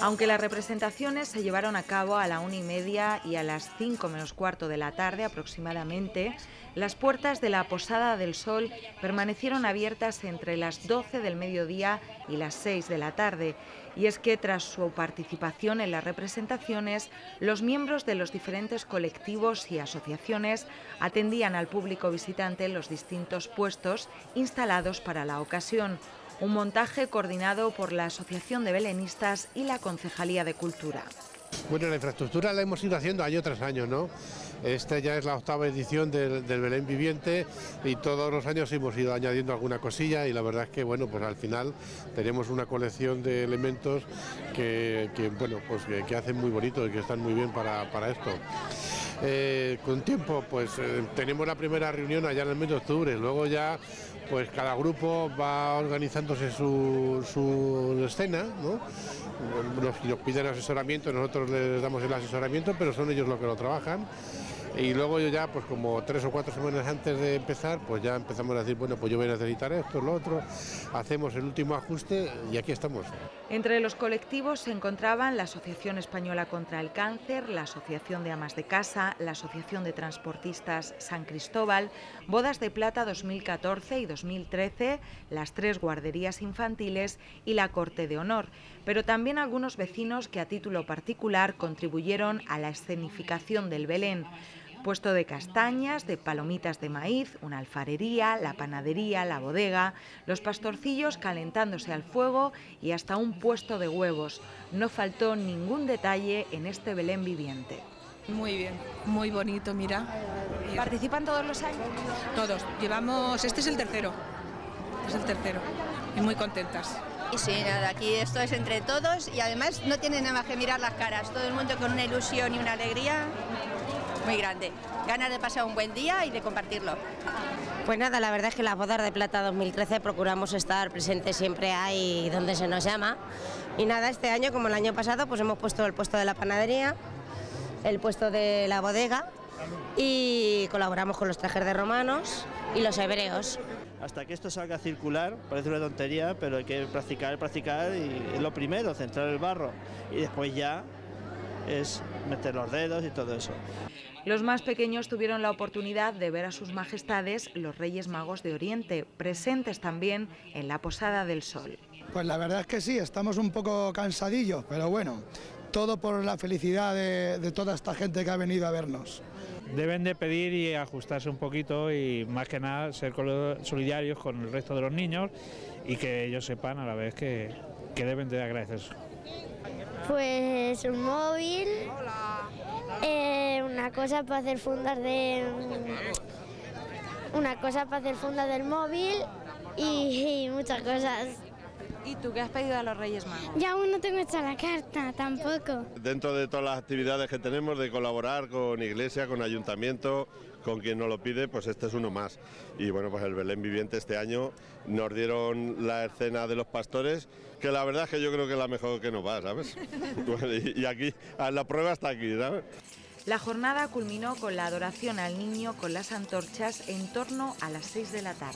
Aunque las representaciones se llevaron a cabo a la 1:30 y a las 5 menos cuarto de la tarde aproximadamente, las puertas de la Posada del Sol permanecieron abiertas entre las 12 del mediodía y las 6 de la tarde. Y es que tras su participación en las representaciones, los miembros de los diferentes colectivos y asociaciones atendían al público visitante en los distintos puestos instalados para la ocasión. Un montaje coordinado por la Asociación de Belenistas y la Concejalía de Cultura. Bueno, la infraestructura la hemos ido haciendo año tras año, ¿no? Esta ya es la 8ª edición del Belén Viviente y todos los años hemos ido añadiendo alguna cosilla y la verdad es que, bueno, pues al final tenemos una colección de elementos que hacen muy bonito y que están muy bien para esto. Con tiempo, pues tenemos la primera reunión allá en el mes de octubre, luego ya pues cada grupo va organizándose su escena, ¿no? Nos piden asesoramiento, nosotros les damos el asesoramiento, pero son ellos los que lo trabajan. Y luego ya, pues como 3 o 4 semanas antes de empezar, pues ya empezamos a decir, bueno, pues yo voy a necesitar esto, lo otro, hacemos el último ajuste y aquí estamos. Entre los colectivos se encontraban la Asociación Española contra el Cáncer, la Asociación de Amas de Casa, la Asociación de Transportistas San Cristóbal, Bodas de Plata 2014 y 2013, las 3 guarderías infantiles y la Corte de Honor, pero también algunos vecinos que a título particular contribuyeron a la escenificación del Belén. Puesto de castañas, de palomitas de maíz, una alfarería, la panadería, la bodega, los pastorcillos calentándose al fuego y hasta un puesto de huevos. No faltó ningún detalle en este Belén viviente. Muy bien, muy bonito, mira. ¿Participan todos los años? Todos, llevamos, este es el tercero, y muy contentas. Y sí, nada, aquí esto es entre todos y además no tienen nada más que mirar las caras, todo el mundo con una ilusión y una alegría muy grande, ganas de pasar un buen día y de compartirlo. Pues nada, la verdad es que las Bodas de Plata 2013 procuramos estar presentes siempre ahí donde se nos llama y nada, este año como el año pasado pues hemos puesto el puesto de la panadería, el puesto de la bodega y colaboramos con los trajes de romanos y los hebreos. Hasta que esto salga a circular, parece una tontería, pero hay que practicar y es lo primero, centrar el barro y después ya es meter los dedos y todo eso. Los más pequeños tuvieron la oportunidad de ver a sus majestades los Reyes Magos de Oriente, presentes también en la Posada del Sol. Pues la verdad es que sí, estamos un poco cansadillos, pero bueno, todo por la felicidad de toda esta gente que ha venido a vernos. Deben de pedir y ajustarse un poquito y más que nada ser solidarios con el resto de los niños y que ellos sepan a la vez que deben de agradecer. Pues un móvil, una cosa para hacer fundas del móvil y muchas cosas. ¿Y tú qué has pedido a los Reyes Magos? Ya aún no tengo hecha la carta, tampoco. Dentro de todas las actividades que tenemos de colaborar con Iglesia, con Ayuntamiento, con quien nos lo pide, pues este es uno más. Y bueno, pues el Belén Viviente este año nos dieron la escena de los pastores, que la verdad es que yo creo que es la mejor que nos va, ¿sabes? Y aquí, la prueba está aquí, ¿sabes? La jornada culminó con la adoración al niño con las antorchas en torno a las 6 de la tarde.